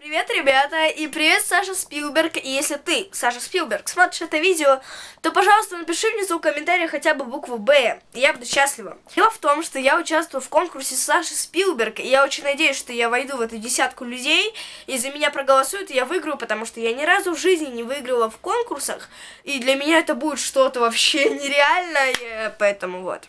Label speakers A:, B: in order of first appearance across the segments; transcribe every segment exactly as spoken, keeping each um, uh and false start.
A: Привет, ребята, и привет, Саша Спилберг. И если ты, Саша Спилберг, смотришь это видео, то, пожалуйста, напиши внизу в комментариях хотя бы букву Б, и я буду счастлива. Дело в том, что я участвую в конкурсе Саши Спилберг, и я очень надеюсь, что я войду в эту десятку людей, и за меня проголосуют, и я выиграю, потому что я ни разу в жизни не выиграла в конкурсах, и для меня это будет что-то вообще нереальное, поэтому вот.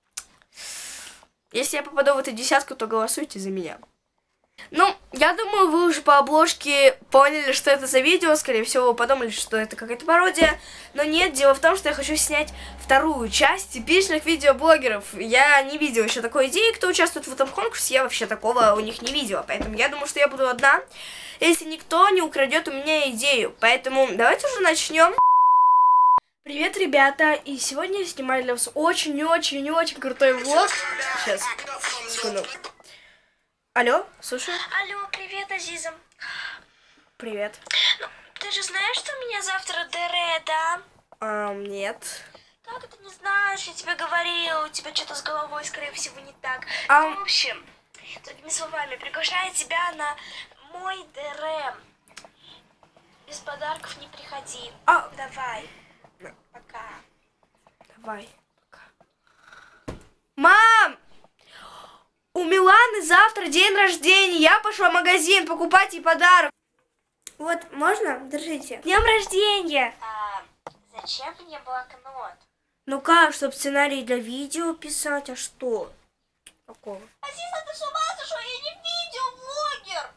A: Если я попаду в эту десятку, то голосуйте за меня. Ну, я думаю, вы уже по обложке поняли, что это за видео. Скорее всего, вы подумали, что это какая-то пародия. Но нет, дело в том, что я хочу снять вторую часть типичных видеоблогеров. Я не видела еще такой идеи, кто участвует в этом конкурсе. Я вообще такого у них не видела. Поэтому я думаю, что я буду одна, если никто не украдет у меня идею. Поэтому давайте уже начнем. Привет, ребята. И сегодня я снимаю для вас очень-очень-очень крутой влог. Сейчас, секунду. Алло, слушай.
B: Алло, привет, Азиза.
A: Привет.
B: Ну, ты же знаешь, что у меня завтра ДР, да?
A: А, нет.
B: Как ты не знаешь? Я тебе говорила, у тебя что-то с головой, скорее всего, не так.
A: А...
B: В общем, другими словами, приглашаю тебя на мой ДР. Без подарков не приходи.
A: А...
B: Давай. Пока.
A: Давай. Пока. Мам! У Миланы завтра день рождения. Я пошла в магазин покупать ей подарок. Вот, можно? Держите. Днем рождения!
B: А, зачем мне блокнот?
A: Ну как, чтобы сценарий для видео писать, а что? Какого?
B: Азиза, ты с ума сошла? Я не видеоблогер!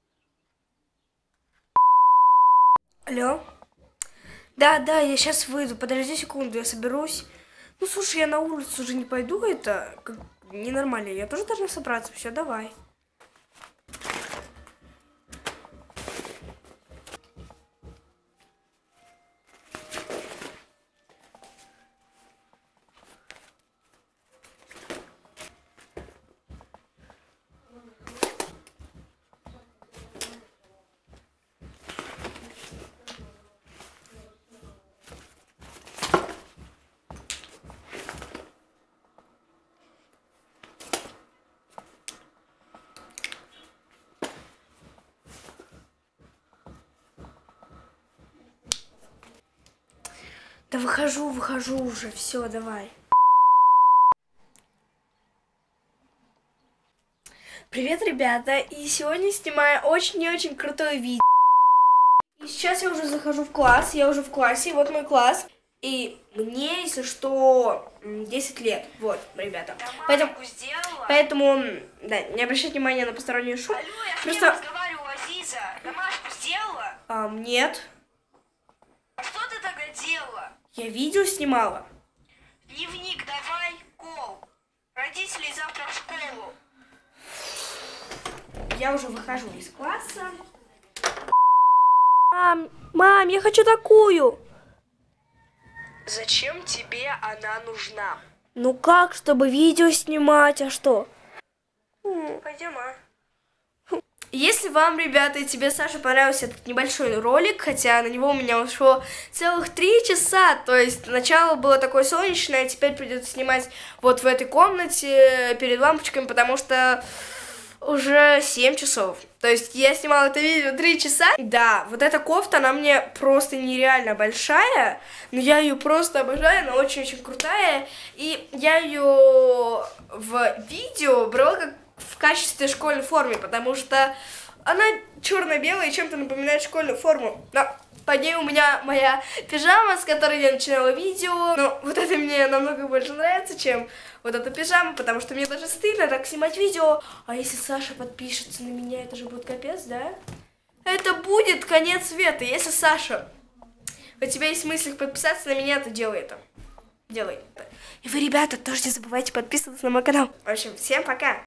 A: Алло? Да, да, я сейчас выйду. Подожди секунду, я соберусь. Ну, слушай, я на улицу уже не пойду, это как ненормально. Я тоже должна собраться. Все, давай. Да выхожу, выхожу уже. Все, давай. Привет, ребята. И сегодня снимаю очень и очень крутое видео. И сейчас я уже захожу в класс. Я уже в классе. Вот мой класс. И мне, если что, десять лет. Вот, ребята. Поэтому, поэтому, да, не обращайте внимания на постороннюю шум.
B: Алло, я
A: Просто...
B: с кем разговариваю, Азиза? Домашку сделала?
A: А, нет.
B: А что ты тогда делала?
A: Я видео снимала.
B: Дневник давай, кол. Родителей завтра в школу.
A: Я уже выхожу из класса. Мам, мам, я хочу такую.
B: Зачем тебе она нужна?
A: Ну как, чтобы видео снимать, а что?
B: Пойдем, а?
A: Если вам, ребята, и тебе, Саша, понравился этот небольшой ролик, хотя на него у меня ушло целых три часа, то есть начало было такое солнечное, а теперь придется снимать вот в этой комнате перед лампочками, потому что уже семь часов. То есть я снимала это видео три часа. Да, вот эта кофта, она мне просто нереально большая, но я ее просто обожаю, она очень-очень крутая, и я ее в видео брала как в качестве школьной формы, потому что она черно-белая и чем-то напоминает школьную форму. Но под ней у меня моя пижама, с которой я начинала видео. Но вот это мне намного больше нравится, чем вот эта пижама, потому что мне даже стыдно так снимать видео. А если Саша подпишется на меня, это же будет капец, да? Это будет конец света. Если, Саша, у тебя есть мысли подписаться на меня, то делай это. Делай это. И вы, ребята, тоже не забывайте подписываться на мой канал. В общем, всем пока!